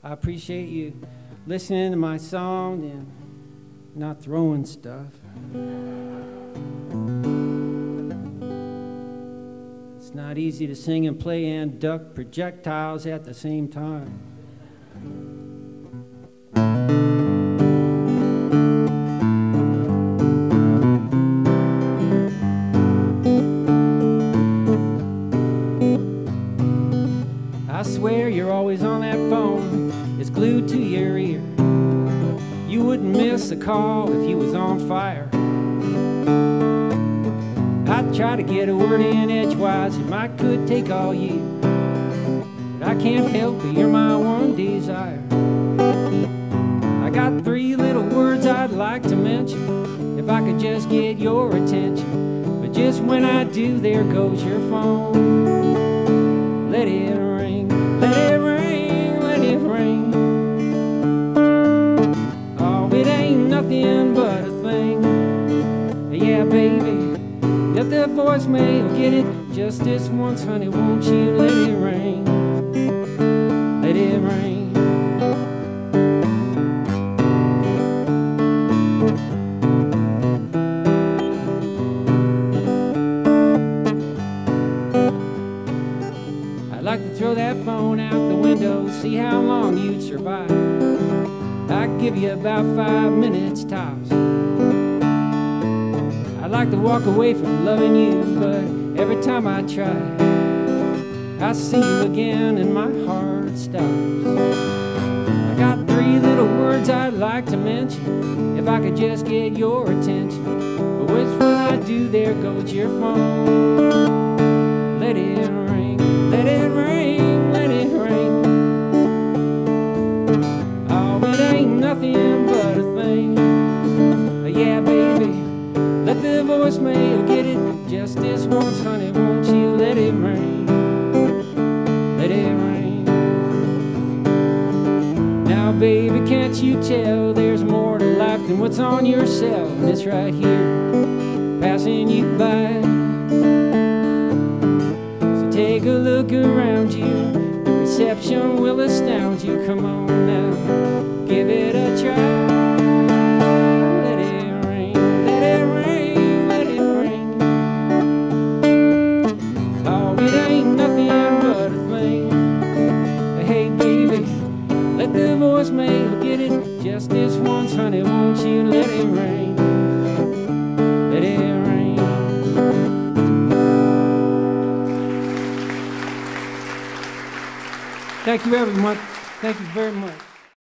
I appreciate you listening to my song and not throwing stuff. It's not easy to sing and play and duck projectiles at the same time. I swear you're always on that phone, it's glued to your ear. You wouldn't miss a call if you was on fire. I'd try to get a word in edgewise, it might could take all year, but I can't help it, you're my one desire. I got 3 little words I'd like to mention, if I could just get your attention. But just when I do, there goes your phone. Let it ring, let it ring, let it ring. Oh, it ain't nothing but a thing. Yeah, baby, let the voicemail get it just this once, honey, won't you let it ring, let it ring. I'd like to throw that phone out the window, see how long you'd survive. I'd give you about 5 minutes tops. I'd like to walk away from loving you, but every time I try, I see you again and my heart stops. I got 3 little words I'd like to mention, if I could just get your attention. But which when I do, there goes your phone. Let it ring, let it ring, let it ring. Oh, it ain't nothing but a thing. Yeah, baby, let the voicemail get it just this once, honey, won't you let it ring, let it ring. Now, baby, can't you tell there's more to life than what's on your cell? And it's right here, passing you by. So take a look around you, the reception will astound you. Come on now, give it a try. The voicemail get it just this once, honey, won't you let it ring, let it ring. Thank you very much. Thank you very much.